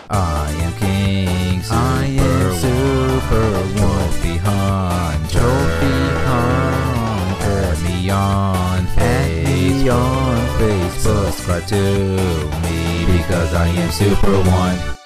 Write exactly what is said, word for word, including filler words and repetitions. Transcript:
I am King Super I am Super One. Trophy Hunter. Trophy Hunter. Add me on Facebook. on Facebook. Subscribe to me because I am Super One.